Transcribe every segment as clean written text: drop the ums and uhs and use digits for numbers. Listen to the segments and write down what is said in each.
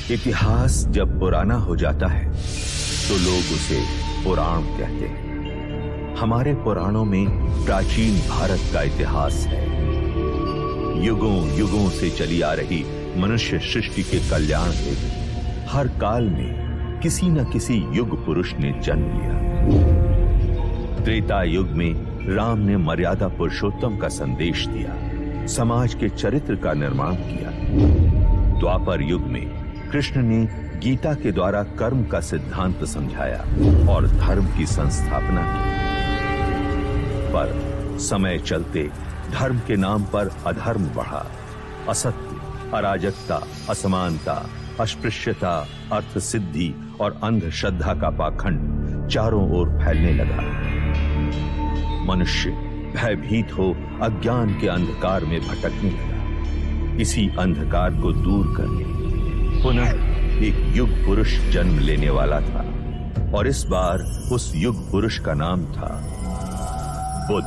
इतिहास जब पुराना हो जाता है तो लोग उसे पुराण कहते हैं। हमारे पुराणों में प्राचीन भारत का इतिहास है। युगों युगों से चली आ रही मनुष्य सृष्टि के कल्याण हेतु हर काल में किसी न किसी युग पुरुष ने जन्म लिया। त्रेता युग में राम ने मर्यादा पुरुषोत्तम का संदेश दिया, समाज के चरित्र का निर्माण किया। द्वापर युग में कृष्ण ने गीता के द्वारा कर्म का सिद्धांत समझाया और धर्म की संस्थापना की। पर समय चलते धर्म के नाम पर अधर्म बढ़ा। असत्य, अराजकता, असमानता, अस्पृश्यता, अर्थ सिद्धि और अंधश्रद्धा का पाखंड चारों ओर फैलने लगा। मनुष्य भयभीत हो अज्ञान के अंधकार में भटकने लगा। इसी अंधकार को दूर करने पुनः एक युग पुरुष जन्म लेने वाला था और इस बार उस युग पुरुष का नाम था बुद्ध।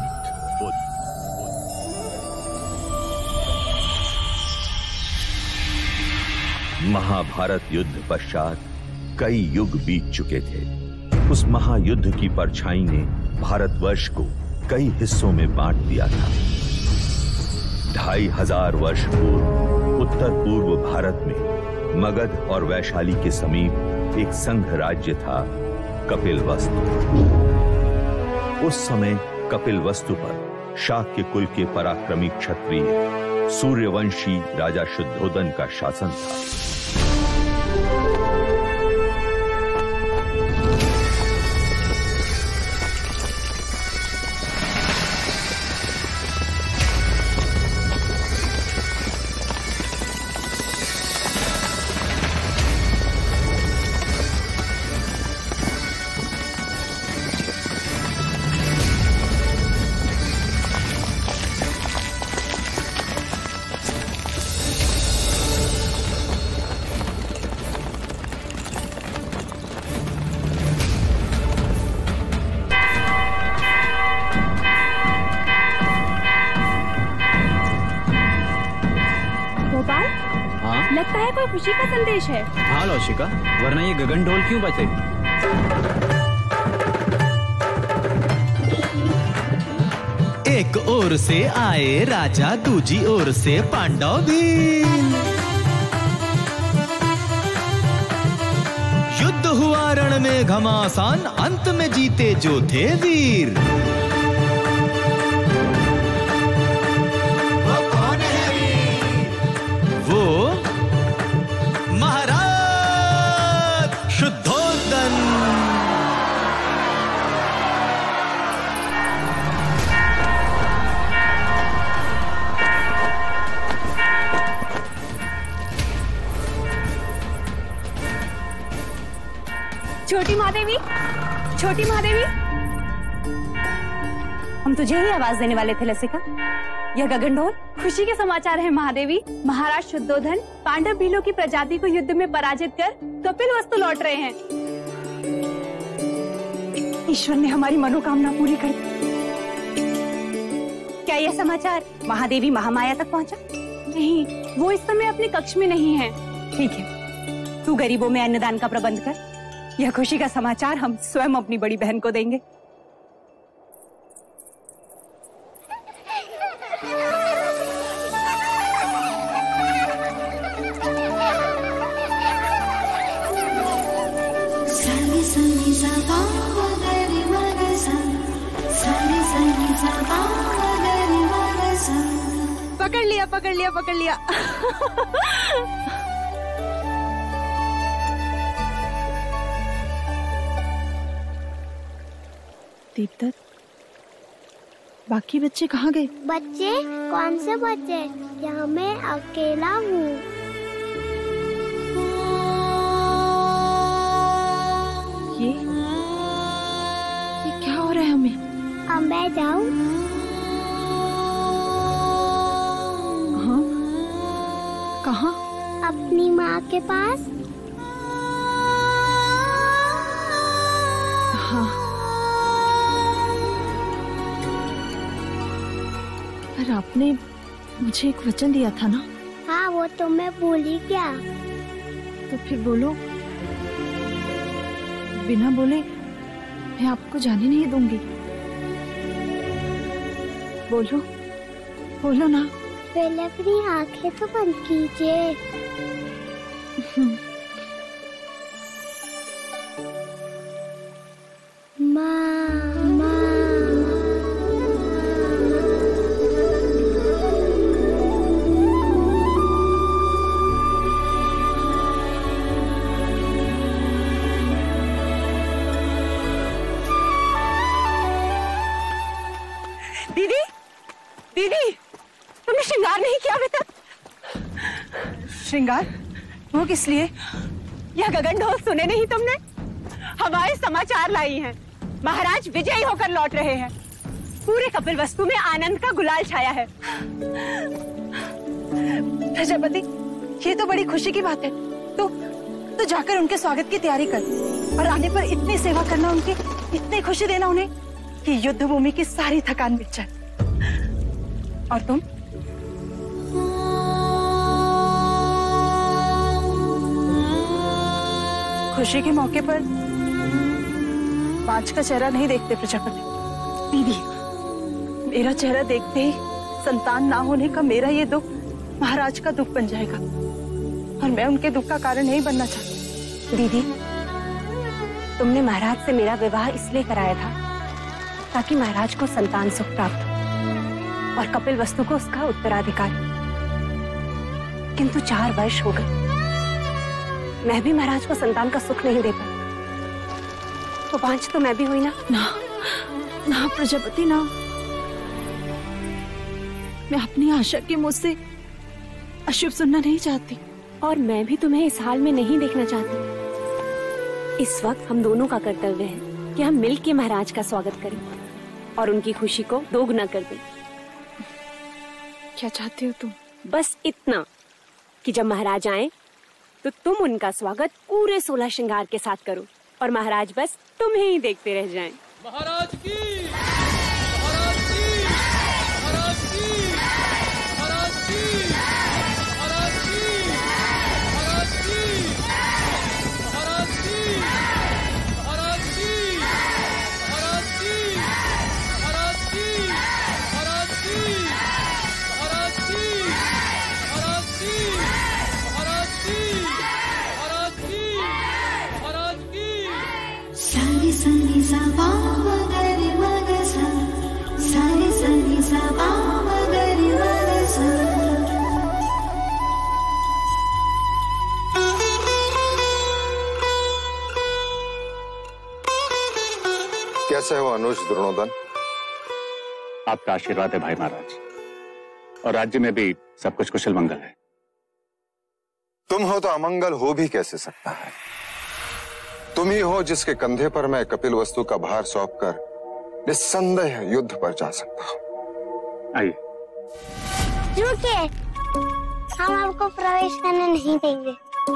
महाभारत युद्ध पश्चात कई युग बीत चुके थे। उस महायुद्ध की परछाई ने भारतवर्ष को कई हिस्सों में बांट दिया था। 2500 वर्ष पूर्व उत्तर पूर्व भारत में मगध और वैशाली के समीप एक संघ राज्य था, कपिलवस्तु। उस समय कपिलवस्तु पर शाक्य कुल के पराक्रमी क्षत्रिय सूर्यवंशी राजा शुद्धोदन का शासन था। लगता है कोई खुशी का संदेश है। हाँ लौशिका, वरना ये गगन ढोल क्यों बजे? एक ओर से आए राजा, दूजी ओर से पांडव भी। युद्ध हुआ रण में घमासान, अंत में जीते जो थे वीर। छोटी महादेवी, छोटी महादेवी, हम तुझे ही आवाज देने वाले थे लसिका। यह गगन ढोल खुशी के समाचार है महादेवी। महाराज शुद्धोधन पांडव भीलों की प्रजाति को युद्ध में पराजित कर कपिलवस्तु लौट रहे हैं। ईश्वर ने हमारी मनोकामना पूरी कर दी। क्या यह समाचार महादेवी महामाया तक पहुंचा? नहीं, वो इस समय अपने कक्ष में नहीं है। ठीक है, तू गरीबों में अन्नदान का प्रबंध कर। यह खुशी का समाचार हम स्वयं अपनी बड़ी बहन को देंगे। पकड़ लिया, पकड़ लिया, पकड़ लिया। दीपदत्त, बाकी बच्चे कहाँ गए? बच्चे? कौन से बच्चे? यहाँ मैं अकेला हूँ। ये क्या हो रहा है हमें? अब मैं जाऊँ? हाँ, कहाँ? अपनी माँ के पास। हाँ, पर आपने मुझे एक वचन दिया था ना? हाँ, वो तो मैं भूल ही गया। तो फिर बोलो। बिना बोले मैं आपको जाने नहीं दूंगी। बोलो, बोलो ना। पहले अपनी आंखें तो बंद कीजिए। दीदी, दीदी, तुमने श्रृंगार नहीं किया अभी तक? श्रृंगार? वो किस लिए? यह गगन ढोल सुने नहीं तुमने? हवाएं समाचार लाई हैं। महाराज विजयी होकर लौट रहे हैं। पूरे कपिलवस्तु में आनंद का गुलाल छाया है। प्रजापति, ये तो बड़ी खुशी की बात है। तो जाकर उनके स्वागत की तैयारी कर और आने पर इतनी सेवा करना उनकी, इतनी खुशी देना उन्हें कि युद्ध भूमि की सारी थकान मिट जाए। और तुम? खुशी के मौके पर पांच का चेहरा नहीं देखते प्रजापति। दीदी, मेरा चेहरा देखते ही संतान ना होने का मेरा ये दुख महाराज का दुख बन जाएगा और मैं उनके दुख का कारण नहीं बनना चाहती। दीदी, तुमने महाराज से मेरा विवाह इसलिए कराया था ताकि महाराज को संतान सुख प्राप्त हो और कपिलवस्तु को उसका उत्तराधिकार। किंतु 4 वर्ष हो गए, मैं भी महाराज को संतान का सुख नहीं दे पाई। तो 5 तो मैं भी हुई ना। ना प्रजापति, ना। मैं अपनी आशा के मुंह से अशुभ सुनना नहीं चाहती। और मैं भी तुम्हें इस हाल में नहीं देखना चाहती। इस वक्त हम दोनों का कर्तव्य है कि हम मिलकर महाराज का स्वागत करें और उनकी खुशी को दोगुना कर दें। क्या चाहती हो तुम? बस इतना कि जब महाराज आए तो तुम उनका स्वागत पूरे 16 श्रृंगार के साथ करो और महाराज बस तुम्हें ही देखते रह जाएं। महाराज की, महाराज की, महाराज की, महाराज की, महाराज की, महाराज की, महाराज की, महाराज की, महाराज की, महाराज की, महाराज की, महाराज की, महाराज की, महाराज की, महाराज की, महाराज की। सारी सनी सा गरी मग सा, सारी सनी सा गरी मग सा। कैसे हो अनुज द्रोणोदन? आपका आशीर्वाद है भाई महाराज, और राज्य में भी सब कुछ कुशल मंगल है। तुम हो तो अमंगल हो भी कैसे सकता है? तुम ही हो जिसके कंधे पर मैं कपिलवस्तु का भार सौंपकर निस्संदेह युद्ध पर जा सकता हूं। आइए। रुकिए, हम आपको प्रवेश करने नहीं देंगे।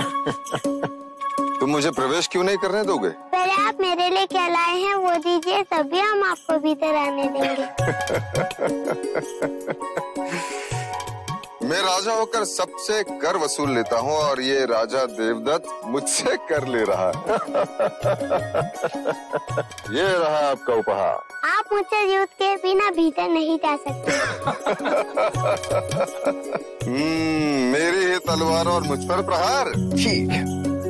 तुम मुझे प्रवेश क्यों नहीं करने दोगे? पहले आप मेरे लिए क्या लाए हैं वो दीजिए, तभी हम आपको भीतर आने देंगे। मैं राजा होकर सबसे कर वसूल लेता हूँ और ये राजा देवदत्त मुझसे कर ले रहा है। ये रहा आपका उपहार। आप मुझसे युद्ध के बिना भीतर नहीं जा सकते। मेरी ही तलवार और मुझ पर प्रहार। ठीक है।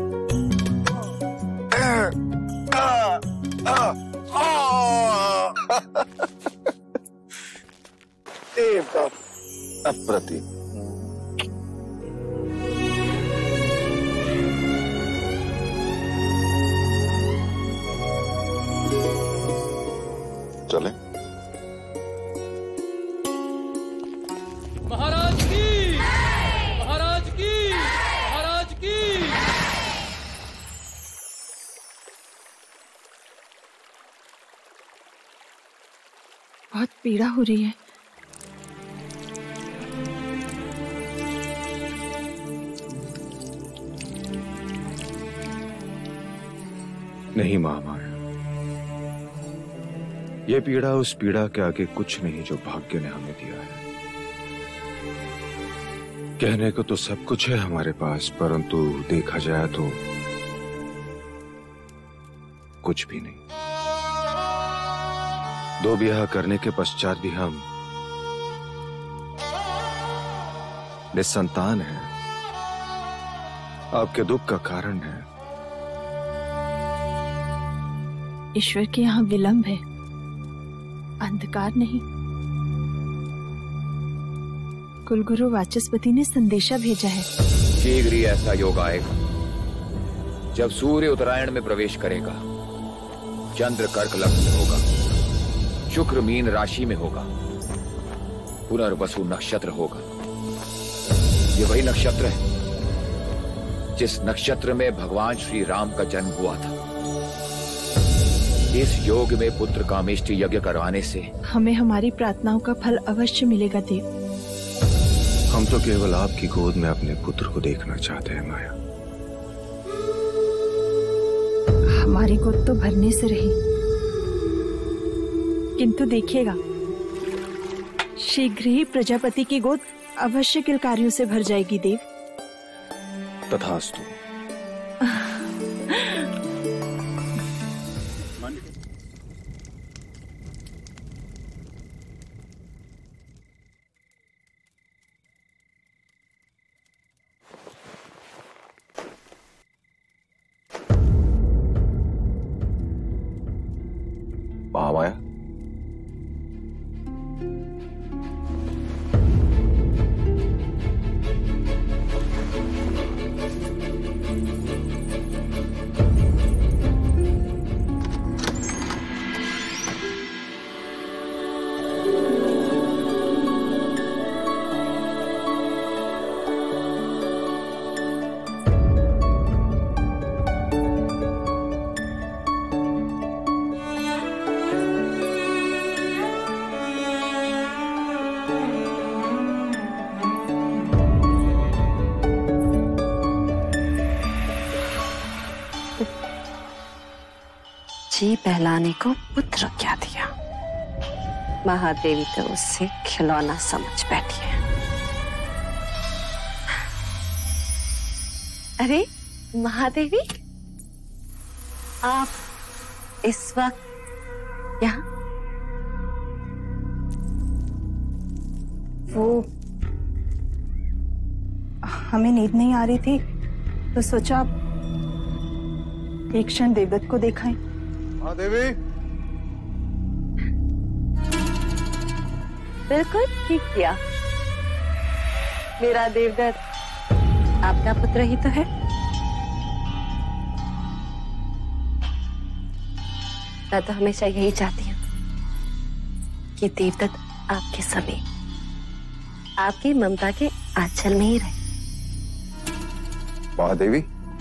अप्रतिम। चले। महाराज की, महाराज की, महाराज की। बहुत पीड़ा हो रही है। नहीं महामाया, ये पीड़ा उस पीड़ा के आगे कुछ नहीं जो भाग्य ने हमें दिया है। कहने को तो सब कुछ है हमारे पास, परंतु देखा जाए तो कुछ भी नहीं। 2 ब्याह करने के पश्चात भी हम निसंतान हैं। आपके दुख का कारण है। ईश्वर के यहाँ विलंब है, अंधकार नहीं। कुलगुरु वाचस्पति ने संदेशा भेजा है। शीघ्र ही ऐसा योग आएगा जब सूर्य उत्तरायण में प्रवेश करेगा, चंद्र कर्क लग्न में होगा, शुक्र मीन राशि में होगा, पुनर्वसु नक्षत्र होगा। ये वही नक्षत्र है जिस नक्षत्र में भगवान श्री राम का जन्म हुआ था। इस योग में पुत्र कामेष्टि यज्ञ करवाने से हमें हमारी प्रार्थनाओं का फल अवश्य मिलेगा देव। हम तो केवल आपकी गोद में अपने पुत्र को देखना चाहते हैं माया। हमारी गोद तो भरने से रही, किंतु देखिएगा शीघ्र ही प्रजापति की गोद अवश्य किलकारियों से भर जाएगी देव। तथास्तु। महामाया, जी बहलाने को पुत्र क्या दिया, महादेवी तो उससे खिलौना समझ बैठी है। अरे महादेवी, आप इस वक्त यहाँ? वो हमें नींद नहीं आ रही थी तो सोचा एक क्षण देवदत्त को देखाएं। देवी, बिल्कुल ठीक किया। मेरा देवदत्त आपका पुत्र ही तो है। मैं तो हमेशा यही चाहती हूँ कि देवदत्त आपके समीप, आपकी ममता के आंचल में ही रहे। महादेवी,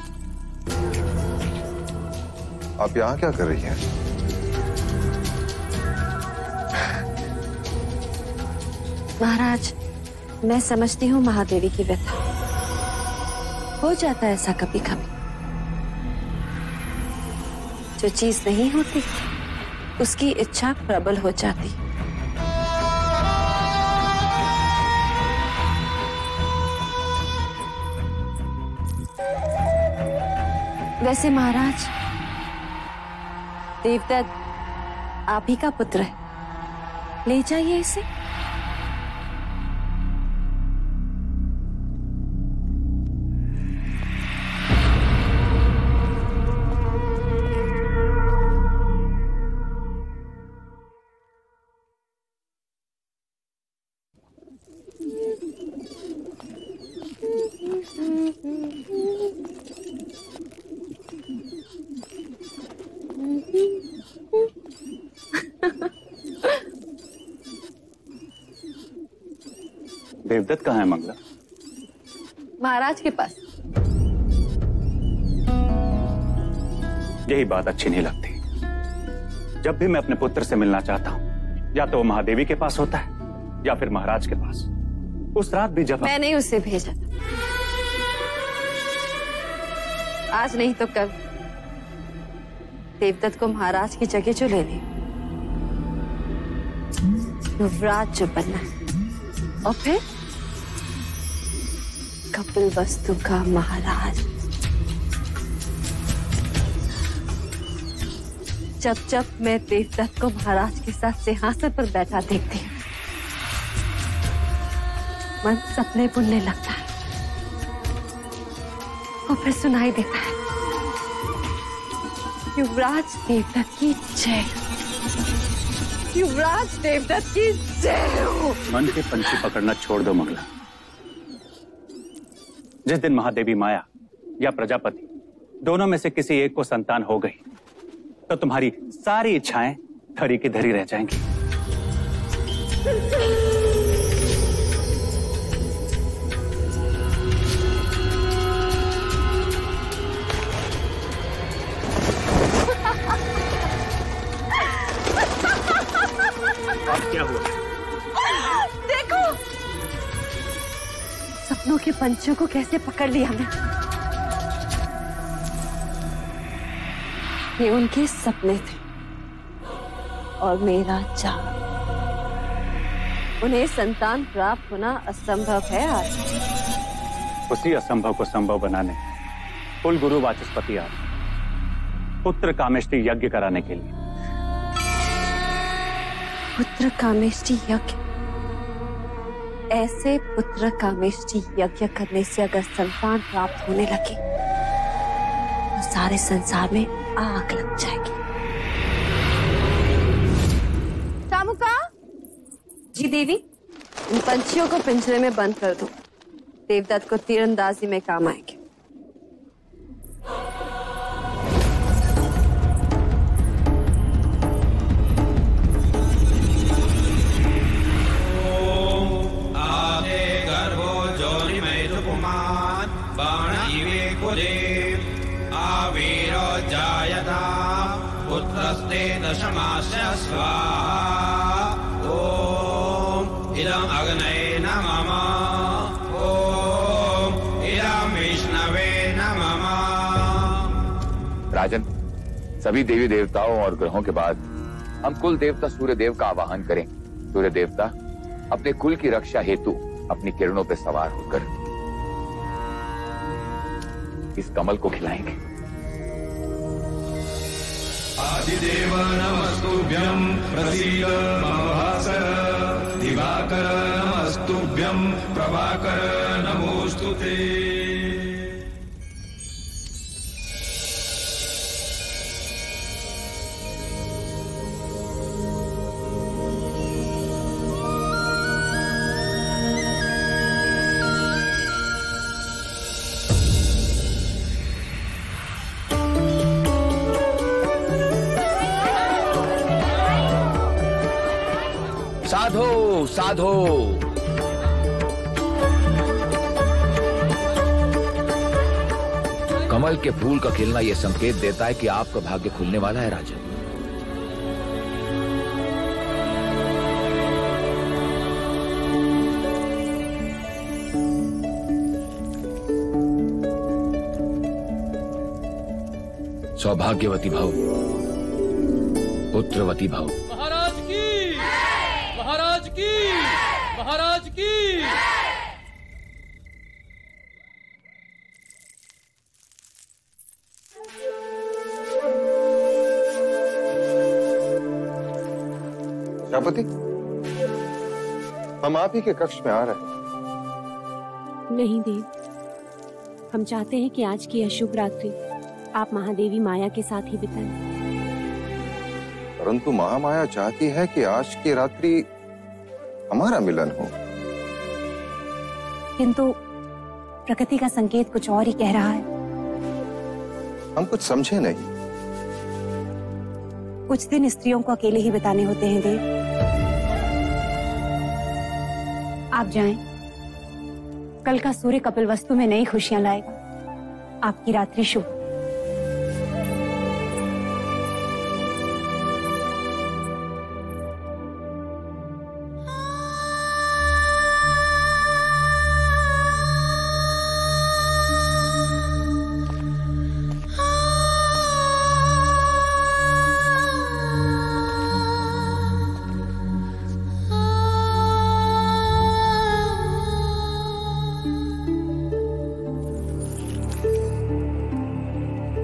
आप यहाँ क्या कर रही हैं? महाराज, मैं समझती हूँ महादेवी की व्यथा। हो जाता है ऐसा कभी कभी। जो चीज नहीं होती उसकी इच्छा प्रबल हो जाती। वैसे महाराज, देवदत्त आप ही का पुत्र है, ले जाइए इसे। देवदत्त कहाँ है मंगला? महाराज के पास। यही बात अच्छी नहीं लगती। जब भी मैं अपने पुत्र से मिलना चाहता हूँ, या तो वो महादेवी के पास होता है या फिर महाराज के पास। उस रात भी जब मैंने उसे भेजा था, आज नहीं तो कल देवदत्त को महाराज की जगह जो लेनी, युवराज जो बनना है, और फिर कपिल वस्तु का महाराज। जब जब मैं देवदत्त को महाराज के साथ सिंहासन पर बैठा देखती हूँ, मन सपने बुनने लगता है और फिर सुनाई देता है, युवराज देवदत्त की जय, युवराज देवदत्त की जय हो। मन के पंछी पकड़ना छोड़ दो मंगला। जिस दिन महादेवी माया या प्रजापति दोनों में से किसी एक को संतान हो गई तो तुम्हारी सारी इच्छाएं धरी की धरी रह जाएंगी। अब क्या हुआ? देखो सपनों के पंछियों को कैसे पकड़ लिया मैं। ये उनके सपने थे और मेरा जाल। उन्हें संतान प्राप्त होना असंभव है आज। उसी असंभव को संभव बनाने कुल गुरु वाचस्पति आए पुत्र कामेष्टि यज्ञ कराने के लिए। पुत्र कामेष्टि यज्ञ? ऐसे पुत्र कामेष्टि यज्ञ करने से अगर संतान प्राप्त होने लगे तो सारे संसार में आग लग जाएगी। चामुका जी देवी, इन पंछियों को पिंजरे में बंद कर दो। देवदत्त को तीरंदाजी में काम आएंगे। पुत्रस्ते दशमास्य स्वाहा। ओम इदं अग्नये नमः। ओम इदं विष्णवे नमः। राजन, सभी देवी देवताओं और ग्रहों के बाद हम कुल देवता सूर्य देव का आवाहन करें। सूर्य देवता अपने कुल की रक्षा हेतु अपनी किरणों पर सवार होकर इस कमल को खिलाएंगे। आदिदेव नमस्तुभ्यं प्रसीद मम भास्कर। दिवाकर नमस्तुभ्यं प्रभाकर नमोस्तुते। साधो साधो। कमल के फूल का खिलना यह संकेत देता है कि आपका भाग्य खुलने वाला है राजन। सौभाग्यवती भव, पुत्रवती भव। महाराज की, महाराज की, महाराज की। प्रजापति, हम आप ही के कक्ष में आ रहे हैं। नहीं देव, हम चाहते हैं कि आज की अशुभ रात्रि आप महादेवी माया के साथ ही बिताएं। परंतु महामाया चाहती है कि आज की रात्रि हमारा मिलन हो। किंतु प्रकृति का संकेत कुछ और ही कह रहा है। हम कुछ समझे नहीं। कुछ दिन स्त्रियों को अकेले ही बिताने होते हैं देव। आप जाएं। कल का सूर्य कपिल वस्तु में नई खुशियां लाएगा। आपकी रात्रि शुभ।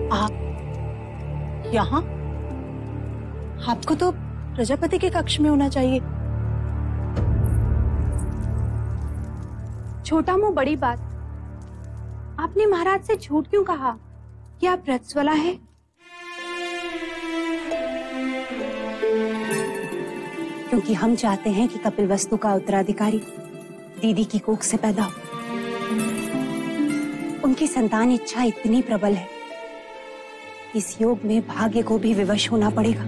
आप यहाँ? आपको तो प्रजापति के कक्ष में होना चाहिए। छोटा मुंह बड़ी बात। आपने महाराज से झूठ क्यों कहा कि आप रजस्वला हैं? क्योंकि हम चाहते हैं कि कपिलवस्तु का उत्तराधिकारी दीदी की कोख से पैदा हो। उनकी संतान इच्छा इतनी प्रबल है, इस योग में भाग्य को भी विवश होना पड़ेगा।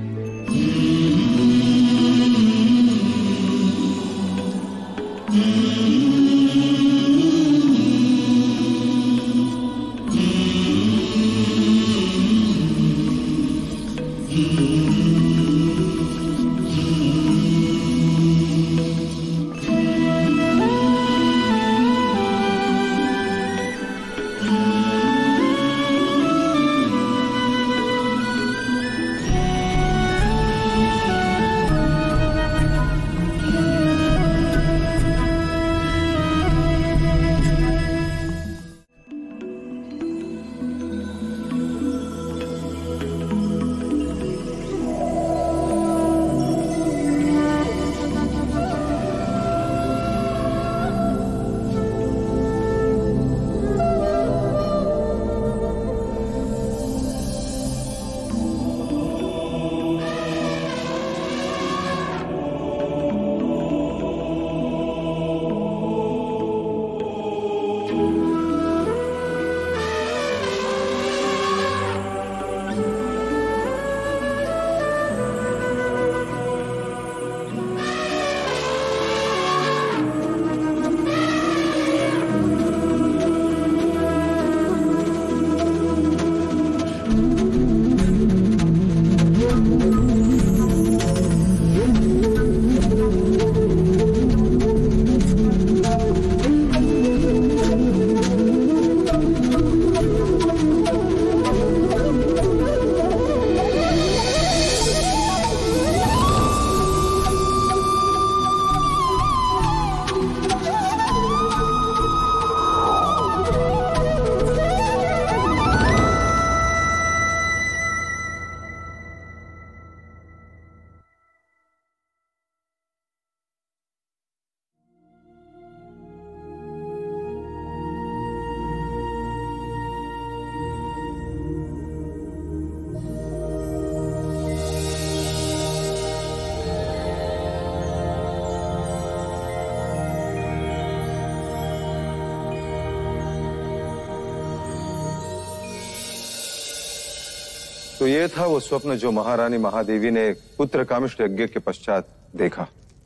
तो ये था वो स्वप्न जो महारानी महादेवी ने पुत्र कामिष्ठ यज्ञ के पश्चात देखा।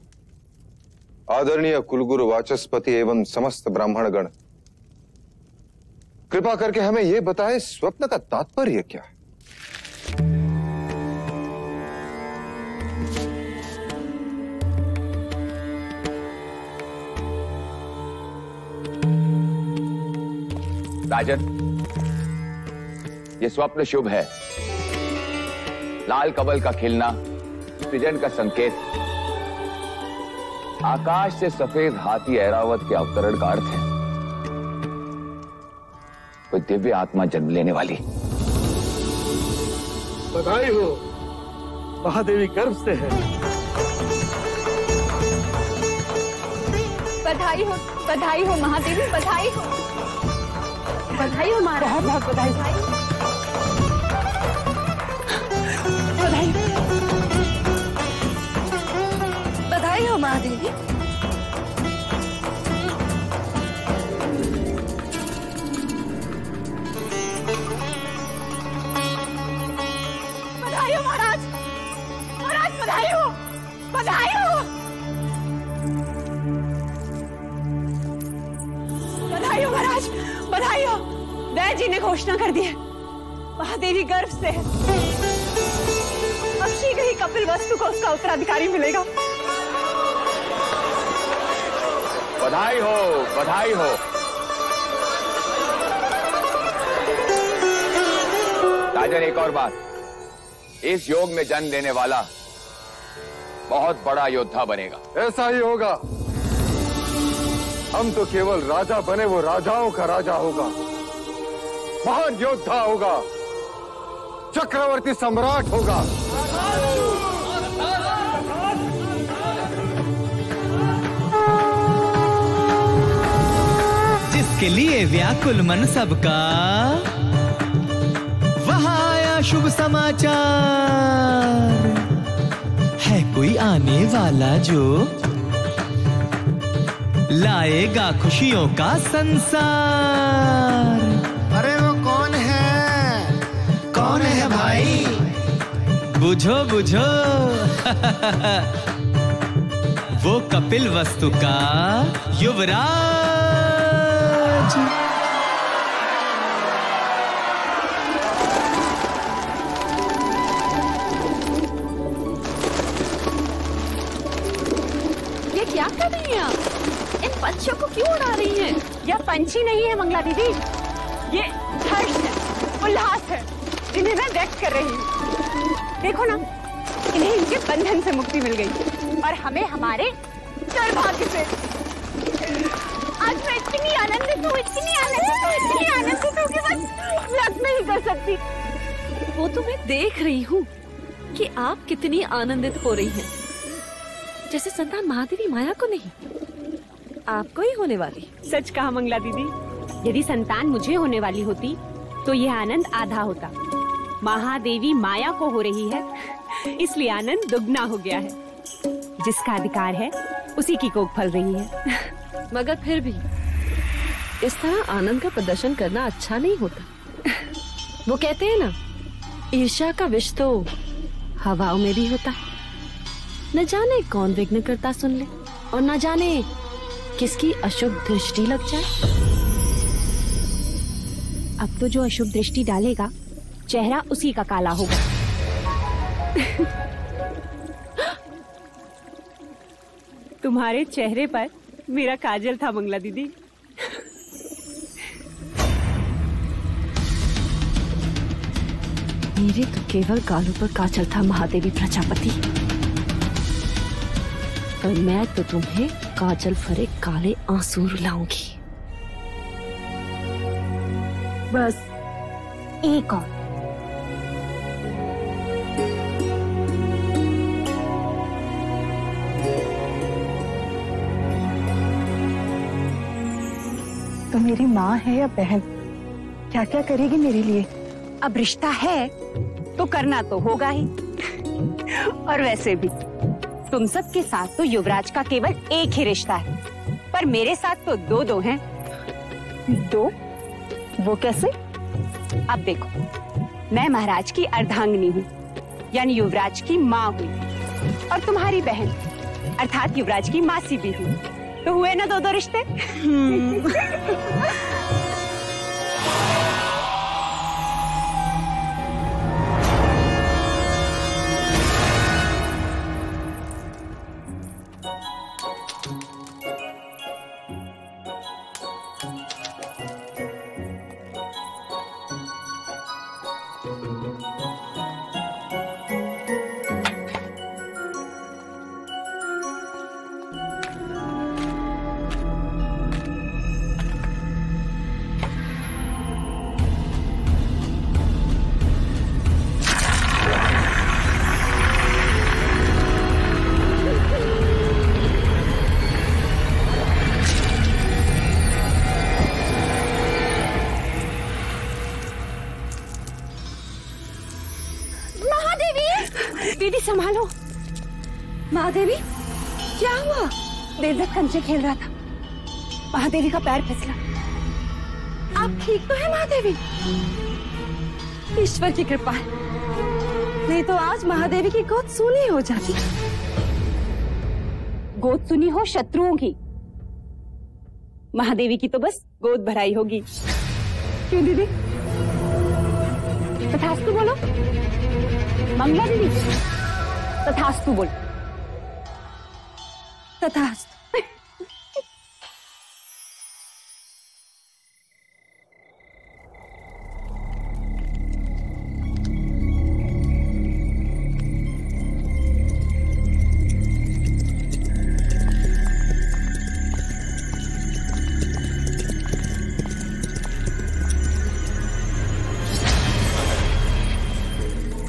आदरणीय कुलगुरु वाचस्पति एवं समस्त ब्राह्मणगण, कृपा करके हमें यह बताएं स्वप्न का तात्पर्य क्या है? राजन, ये स्वप्न शुभ है। लाल कमल का खिलना सृजन का संकेत, आकाश से सफेद हाथी ऐरावत के अवतरण का अर्थ है। कोई दिव्य आत्मा जन्म लेने वाली। बधाई हो, महादेवी गर्भ से है। बधाई हो महादेवी, बधाई हो महाराज। बहुत बहुत बधाई। बधाई हो महादेवी। बधाई हो महाराज, बधाई हो महाराज। बधाई हो। वैद्य जी ने घोषणा कर दी है, महादेवी गर्भ से है। अब शीघ्र ही कपिलवस्तु को उसका उत्तराधिकारी मिलेगा। बधाई हो, बधाई हो। राजन, एक और बात, इस योग में जन्म लेने वाला बहुत बड़ा योद्धा बनेगा। ऐसा ही होगा। हम तो केवल राजा बने, वो राजाओं का राजा होगा, महान योद्धा होगा, चक्रवर्ती सम्राट होगा। जिसके लिए व्याकुल मन सबका, वहां आया शुभ समाचार। है कोई आने वाला जो लाएगा खुशियों का संसार। अरे वो कौन है? कौन है भाई? बुझो बुझो वो कपिल वस्तु का युवराज। ये क्या कर रही हैं आप? इन पंछियों को क्यों उड़ा रही हैं? यह पंछी नहीं है मंगला दीदी, ये हर्ष है, उल्लास है, जिन्हें मैं व्यक्त कर रही हूँ। देखो ना, इन्हें इनके बंधन से मुक्ति मिल गई और हमें हमारे सौभाग्य से। आज मैं इतनी आनंदित हूँ, इतनी आनंदित हूँ, इतनी आनंदित हूँ कि बस व्यक्त नहीं कर सकती। वो तो मैं देख रही हूँ कि आप कितनी आनंदित हो रही हैं। जैसे संतान महादेवी माया को नहीं, आपको ही होने वाली। सच कहा मंगला दीदी, यदि संतान मुझे होने वाली होती तो यह आनंद आधा होता। महादेवी माया को हो रही है, इसलिए आनंद दुगना हो गया है। जिसका अधिकार है उसी की कोख फल रही है। मगर फिर भी इस तरह आनंद का प्रदर्शन करना अच्छा नहीं होता। वो कहते हैं ना, ईर्ष्या का विष तो हवाओं में भी होता है। न जाने कौन विघ्न करता सुन ले और न जाने किसकी अशुभ दृष्टि लग जाए। अब तो जो अशुभ दृष्टि डालेगा चेहरा उसी का काला होगा। तुम्हारे चेहरे पर मेरा काजल था मंगला दीदी। मेरे तो केवल गालों पर काजल था महादेवी प्रजापति, और मैं तो तुम्हें काजल भरे काले आंसू रुलाऊंगी। बस एक और। तो मेरी माँ है या बहन, क्या क्या करेगी मेरे लिए? अब रिश्ता है तो करना तो होगा ही। और वैसे भी तुम सबके साथ तो युवराज का केवल एक ही रिश्ता है, पर मेरे साथ तो दो दो हैं। दो? वो कैसे? अब देखो, मैं महाराज की अर्धांगिनी हूँ, यानी युवराज की माँ हुई, और तुम्हारी बहन अर्थात युवराज की मासी भी हुई। तो हुए ना दो दो रिश्ते। दीदी संभालो। महादेवी, क्या हुआ? देवदत्त कंचे खेल रहा था, महादेवी का पैर फिसला। आप ठीक तो है महादेवी? ईश्वर की कृपा है, नहीं तो आज महादेवी की गोद सूनी हो जाती। गोद सुनी हो शत्रुओं की, महादेवी की तो बस गोद भराई होगी। क्यों दीदी? तथास्तु बोलो मंगला दीदी, तथास्तु बोलो। तथास्तु।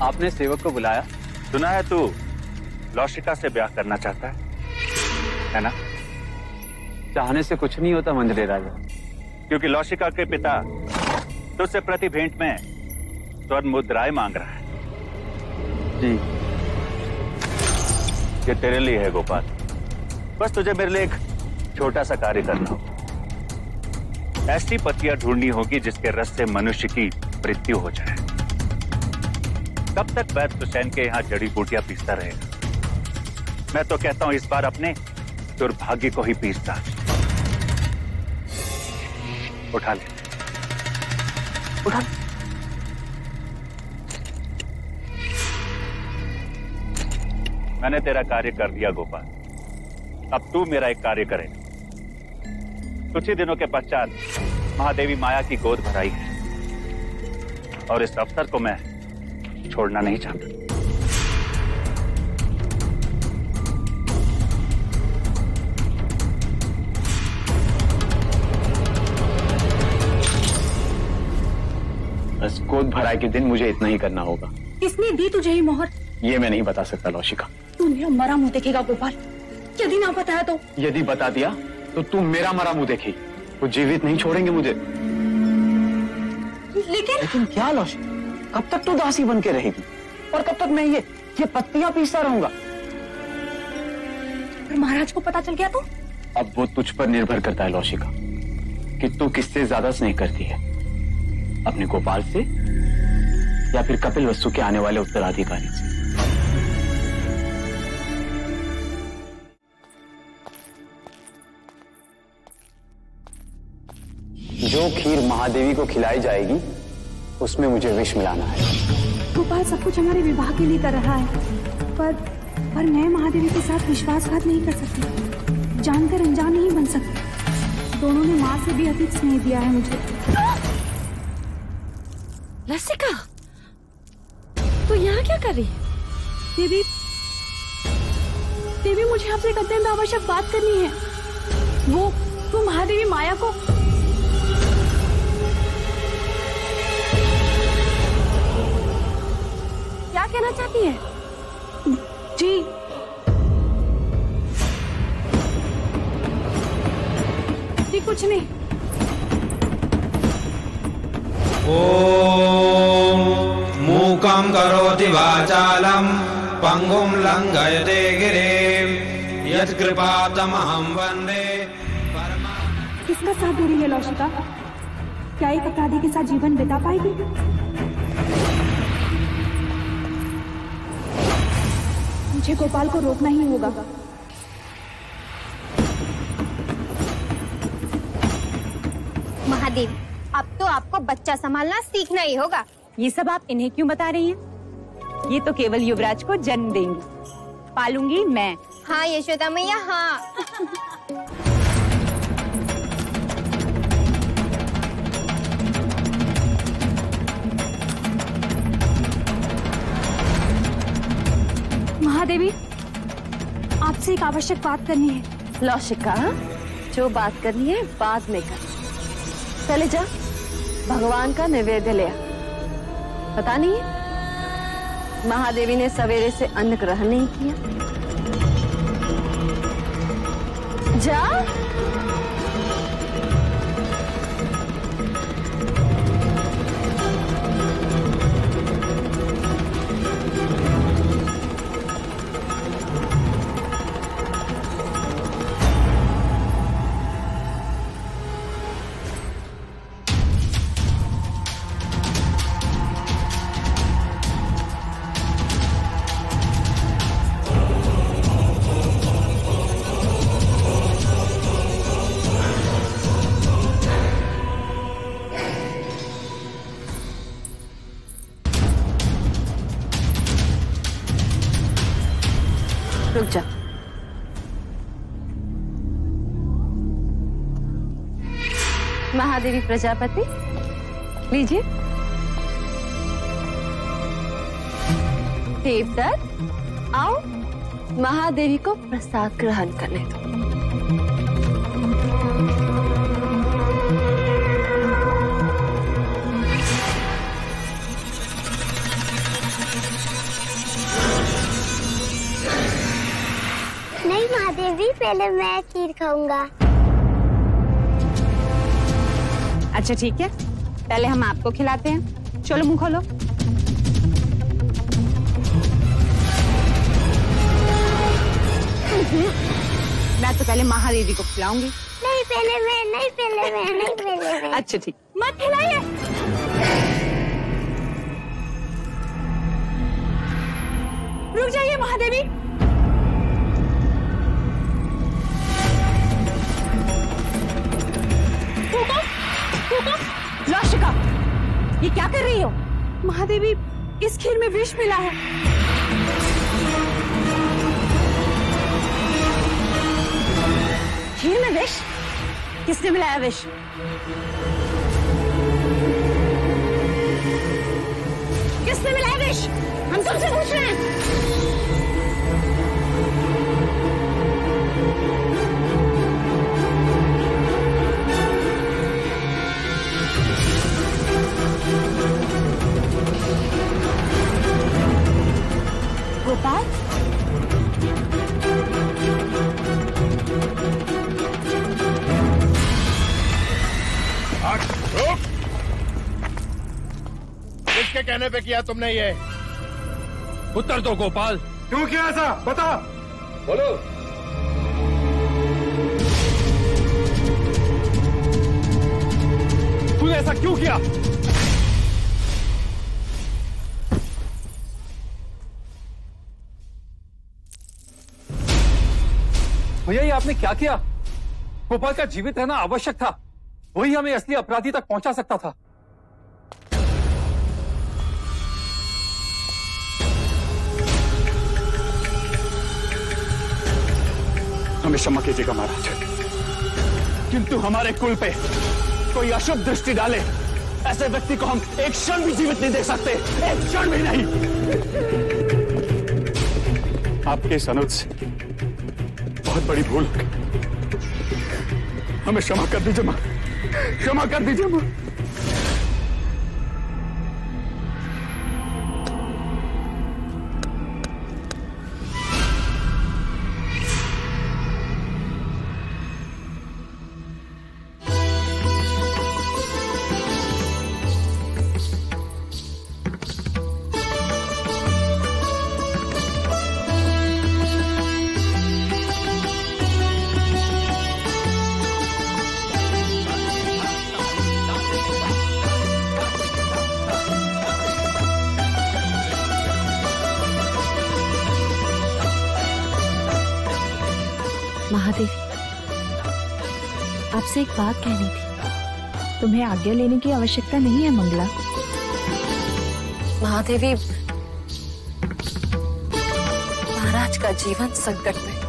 आपने सेवक को बुलाया? सुना है तू लौशिका से ब्याह करना चाहता है ना? चाहने से कुछ नहीं होता मंजरे राजा, क्योंकि लौशिका के पिता तुझसे प्रति भेंट में स्वर्ण मुद्राएं मांग रहा है। जी। ये तेरे लिए है गोपाल, बस तुझे मेरे लिए एक छोटा सा कार्य करना होगा। ऐसी पतियां ढूंढनी होगी जिसके रस से मनुष्य की मृत्यु हो जाए। तब तक वैद्य हुसैन के यहाँ जड़ी बूटियां पीसता रहेगा। मैं तो कहता हूं इस बार अपने दुर्भाग्य को ही पीसता। उठा ले, उठा। मैंने तेरा कार्य कर दिया गोपाल, अब तू मेरा एक कार्य करेगा। कुछ ही दिनों के पश्चात महादेवी माया की गोद भराई है और इस अवसर को मैं छोड़ना नहीं चाहता। बस गोद भराई के दिन मुझे इतना ही करना होगा। किसने दी तुझे ये मोहर? ये मैं नहीं बता सकता लौशिका। तू मेरा मरा मुंह देखेगा गोपाल, यदि ना बताया तो? यदि बता दिया तो तुम मेरा मरा मुंह देखेगी, वो जीवित नहीं छोड़ेंगे मुझे। लेकिन क्या लौशिका, कब तक तू दासी बन के रहेगी और कब तक मैं ये पत्तियां पीसता रहूंगा? महाराज को पता चल गया तो? अब वो तुझ पर निर्भर करता है लौशिका कि तू किससे ज्यादा स्नेह करती है, अपने गोपाल से या फिर कपिल वस्तु के आने वाले उत्तराधिकारी से। जो खीर महादेवी को खिलाई जाएगी उसमें मुझे विष मिलाना है। गोपाल सब कुछ हमारे विवाह के लिए कर रहा है, पर मैं महादेवी के साथ विश्वासघात नहीं कर सकती, जानकर अनजान नहीं बन सकती। दोनों ने माँ से भी अधिक स्नेह दिया है मुझे। लसिका, तू यहाँ क्या कर रही है? देवी मुझे आपसे एक अत्यंत आवश्यक बात करनी है। वो महादेवी माया को क्या कहना चाहती है? जी कुछ नहीं। ओम मूकं करोति वाचालं पंगुं लंघयते गिरिं यत्कृपातमहं वन्दे। किसका साथ दे रही है लौशिका? क्या एक अपराधी के साथ जीवन बिता पाएगी? मुझे गोपाल को रोकना ही होगा। महादेवी, अब तो आपको बच्चा संभालना सीखना ही होगा। ये सब आप इन्हें क्यों बता रही हैं? ये तो केवल युवराज को जन्म देंगी, पालूंगी मैं। हाँ यशोदा मैया, हाँ। महादेवी, आपसे एक आवश्यक बात करनी है। लौशिका, जो बात करनी है बाद में कर। चले जा, भगवान का नैवेद्य ले आ। पता नहीं है महादेवी ने सवेरे से अन्न ग्रहण नहीं किया। जा। रुक जा। महादेवी प्रजापति, लीजिए। देवदत्त, आओ महादेवी को प्रसाद ग्रहण करने दो। महादेवी, पहले मैं खीर खाऊंगा। अच्छा ठीक है, पहले हम आपको खिलाते हैं। चलो मुंह खोलो। मैं तो पहले महादेवी को खिलाऊंगी। नहीं पहले मैं, नहीं पहले मैं, नहीं पहले मैं। अच्छा ठीक, मत खिलाइए। रुक जाइए महादेवी। लौशिका, ये क्या कर रही हो? महादेवी, इस खीर में विष मिला है। खीर में विष? किसने मिलाया विष? किसने मिलाया विष? हम तुमसे पूछ रहे हैं। गोपाल, किसके कहने पे किया तुमने ये? उत्तर दो गोपाल। क्यों किया ऐसा? बता। बोलो। तूने ऐसा क्यों किया? भैया, ये आपने क्या किया? गोपाल का जीवित रहना आवश्यक था, वही हमें असली अपराधी तक पहुंचा सकता था। हमें क्षमा कीजिएगा महाराज, किंतु हमारे कुल पे कोई अशुभ दृष्टि डाले ऐसे व्यक्ति को हम एक क्षण भी जीवित नहीं देख सकते, एक क्षण भी नहीं। आपके इस अनुज से बहुत बड़ी भूल हो गई, हमें क्षमा कर दीजिए मां, क्षमा कर दीजिए मां। महादेवी, आपसे एक बात कहनी थी। तुम्हें आज्ञा लेने की आवश्यकता नहीं है मंगला। महादेवी, महाराज का जीवन संकट में।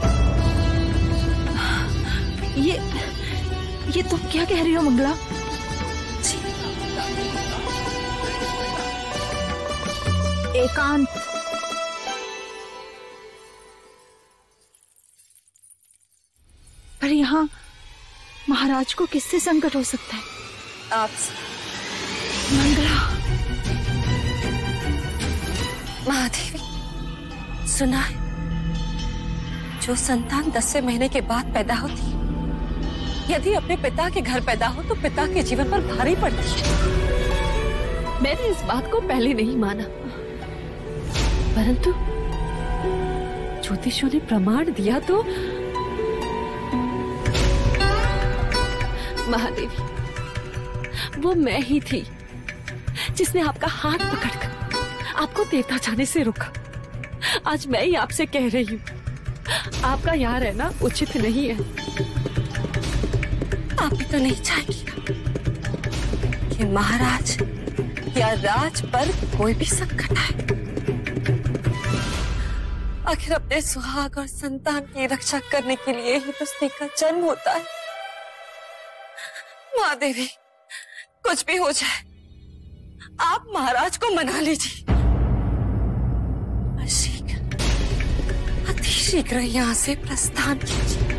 ये तुम क्या कह रही हो मंगला? एकांत, पर यहाँ महाराज को किससे संकट हो सकता है? आपसे। मंगला। महादेवी, सुना है, जो संतान 10वें महीने के बाद पैदा होती है, यदि अपने पिता के घर पैदा हो तो पिता के जीवन पर भारी पड़ती है। मैंने इस बात को पहले नहीं माना, परंतु ज्योतिषियों ने प्रमाण दिया तो महादेवी, वो मैं ही थी जिसने आपका हाथ पकड़कर आपको देवता जाने से रोका। आज मैं ही आपसे कह रही हूँ, आपका यहाँ रहना उचित नहीं है। आप भी तो नहीं चाहेंगे कि महाराज या राज पर कोई भी संकट आए। आखिर अपने सुहाग और संतान की रक्षा करने के लिए ही तो स्त्री का जन्म होता है। महादेवी, कुछ भी हो जाए, आप महाराज को मना लीजिए। शीघ्र, अति शीघ्र यहाँ से प्रस्थान कीजिए।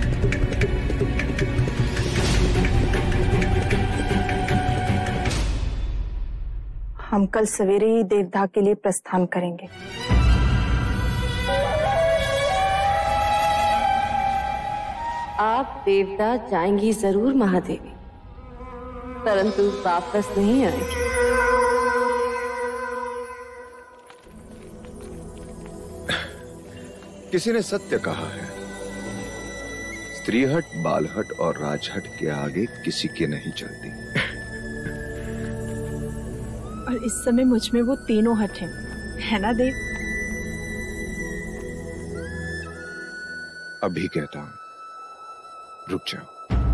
हम कल सवेरे ही देवदाह के लिए प्रस्थान करेंगे। आप देवता जाएंगी जरूर महादेवी, परंतु वापस नहीं आएंगी। किसी ने सत्य कहा है, स्त्रीहट, बालहट और राजहट के आगे किसी के नहीं चलती। और इस समय मुझ में वो तीनों हट हैं, है ना देव? अभी कहता हूं, रुक जाओ।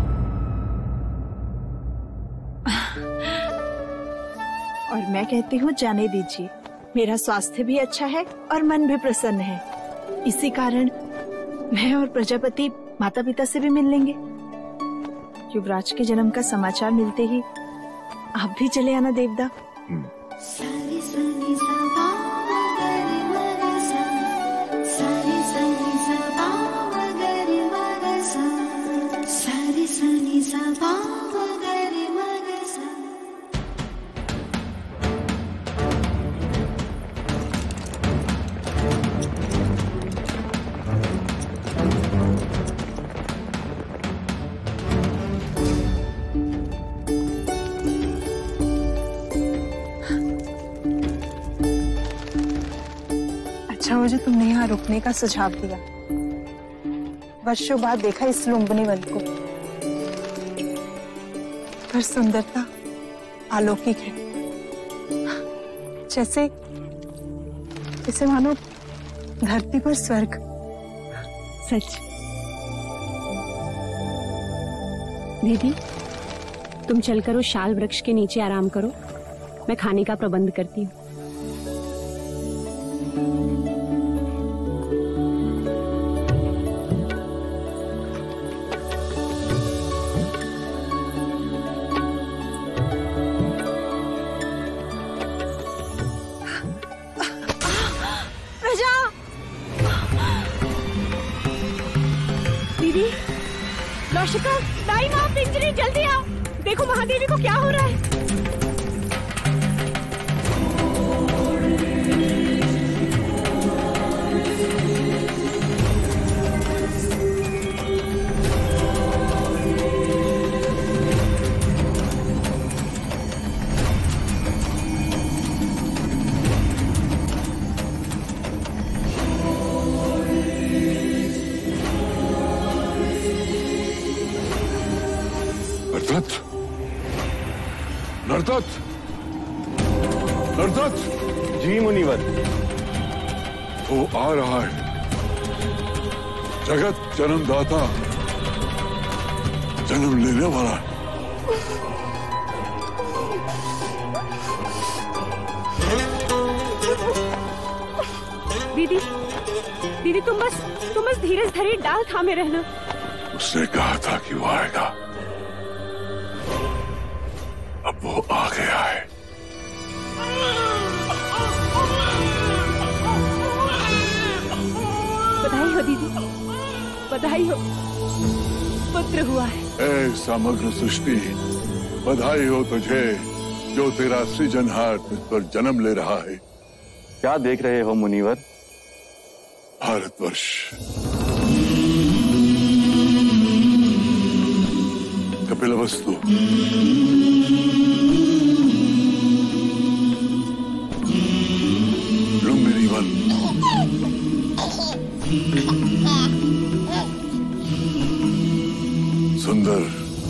और मैं कहती हूँ जाने दीजिए, मेरा स्वास्थ्य भी अच्छा है और मन भी प्रसन्न है। इसी कारण मैं और प्रजापति माता पिता से भी मिल लेंगे। युवराज के जन्म का समाचार मिलते ही आप भी चले आना देवदा। सारी सनी सबा मगरी मगसा, सारी सनी सबा मगरी मगसा, सारी सनी सबा मगरी मगसा। अच्छा हो जो तुमने यहाँ रुकने का सुझाव दिया। वर्षों बाद देखा इस लुम्बिनी वन को, पर सुंदरता अलौकिक है, जैसे जैसे मानो धरती पर स्वर्ग। सच। दीदी, तुम चलकर उस शाल वृक्ष के नीचे आराम करो, मैं खाने का प्रबंध करती हूँ। लौशिका, दाई माँ, पिंजरी, जल्दी आओ, देखो महादेवी को क्या हो रहा है। नरदत्त, नरदत्त। जी मुनिवर। वो आ रहा है, जगत जन्मदाता, जन्म लेने वाला है। दीदी, दीदी तुम बस धीरज धरी डाल थामे रहना। उसने कहा था कि वो आएगा, अब वो आ गया है। बधाई हो दीदी, बधाई हो, पुत्र हुआ है। ऐ समग्र सृष्टि, बधाई हो तुझे जो तेरा सृजनहार तुझ पर जन्म ले रहा है। क्या देख रहे हो मुनिवर? भारतवर्ष, कपिलवस्तु, लुम्बिनी वन, सुंदर,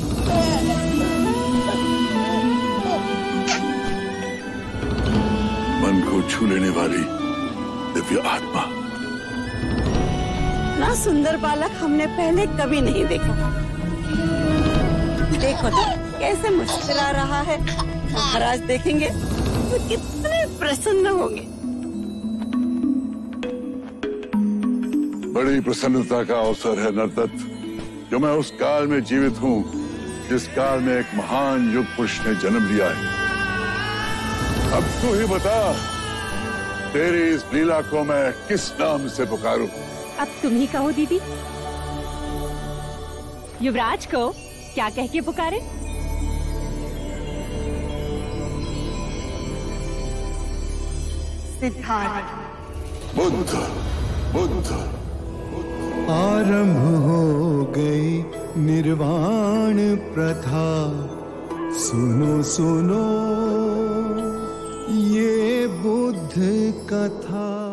मन को छू लेने वाली दिव्य आत्मा। ना सुंदर बालक हमने पहले कभी नहीं देखा। देखो तो कैसे मुस्कुरा रहा है, महाराज देखेंगे तो कितने प्रसन्न होंगे। बड़ी प्रसन्नता का अवसर है नरदत्त, जो मैं उस काल में जीवित हूँ जिस काल में एक महान युग पुरुष ने जन्म लिया है। अब तू ही बता, तेरी इस लीला को मैं किस नाम से पुकारूं? अब तुम ही कहो दीदी। युवराज को क्या कह के पुकारे? सिद्धार्थ। बुद्ध, बुद्ध, आरंभ हो गई निर्वाण प्रथा। सुनो सुनो ये बुद्ध कथा।